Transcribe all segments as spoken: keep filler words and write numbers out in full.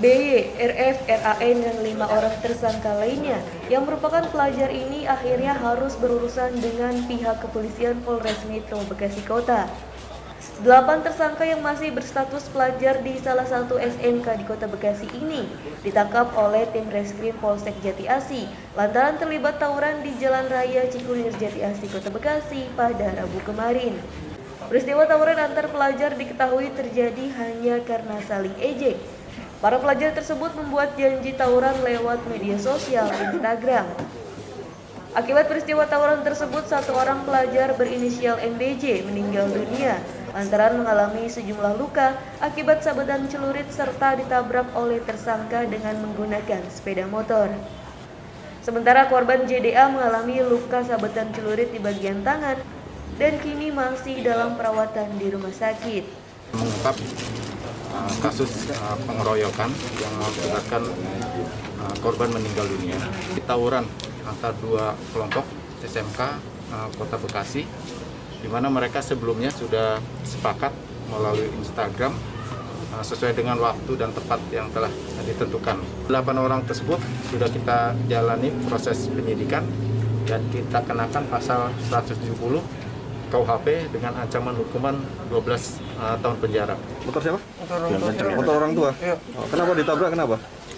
B Y, R F, R A N, dan lima orang tersangka lainnya yang merupakan pelajar ini akhirnya harus berurusan dengan pihak kepolisian Polres Metro Bekasi Kota. Delapan tersangka yang masih berstatus pelajar di salah satu S M K di Kota Bekasi ini ditangkap oleh tim Reskrim Polsek Jati Asih lantaran terlibat tawuran di Jalan Raya Cikunir Jati Asih Kota Bekasi pada Rabu kemarin. Peristiwa tawuran antar pelajar diketahui terjadi hanya karena saling ejek. Para pelajar tersebut membuat janji tawuran lewat media sosial Instagram. Akibat peristiwa tawuran tersebut, satu orang pelajar berinisial M B J meninggal dunia lantaran mengalami sejumlah luka akibat sabetan celurit serta ditabrak oleh tersangka dengan menggunakan sepeda motor. Sementara korban J D A mengalami luka sabetan celurit di bagian tangan dan kini masih dalam perawatan di rumah sakit. Mengungkap uh, kasus uh, pengeroyokan yang mengakibatkan uh, korban meninggal dunia di tawuran antara dua kelompok S M K uh, Kota Bekasi, di mana mereka sebelumnya sudah sepakat melalui Instagram uh, sesuai dengan waktu dan tempat yang telah ditentukan. Delapan orang tersebut sudah kita jalani proses penyidikan dan kita kenakan pasal seratus tujuh puluh K U H P dengan ancaman hukuman dua belas uh, tahun penjara. Motor siapa? Motor orang tua. Motor orang tua? Iya. Oh, kenapa ditabrak, kenapa?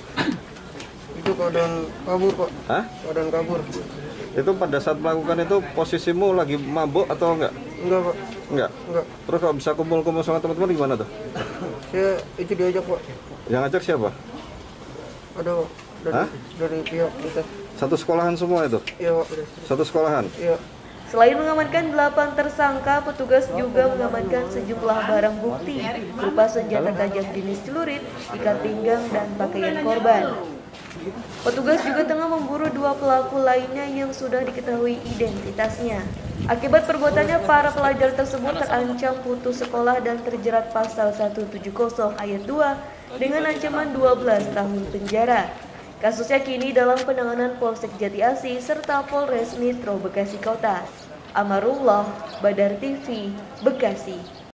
Itu keadaan kabur, Pak. Hah? Keadaan kabur. Itu pada saat melakukan itu posisimu lagi mabuk atau enggak? Enggak, Pak. Enggak? Enggak. Terus kalau bisa kumpul-kumpul sama teman-teman gimana tuh? Saya itu diajak, Pak. Yang ngajak siapa? Ada, Pak. Dari, Hah? dari pihak kita. Satu sekolahan semua itu? Iya, Pak. Satu sekolahan? Iya. Selain mengamankan delapan tersangka, petugas juga mengamankan sejumlah barang bukti berupa senjata tajam jenis celurit, ikat pinggang, dan pakaian korban. Petugas juga tengah memburu dua pelaku lainnya yang sudah diketahui identitasnya. Akibat perbuatannya, para pelajar tersebut terancam putus sekolah dan terjerat pasal seratus tujuh puluh ayat dua dengan ancaman dua belas tahun penjara. Kasusnya kini dalam penanganan Polsek Jati Asih serta Polres Metro Bekasi Kota. Amarullah, Badar T V, Bekasi.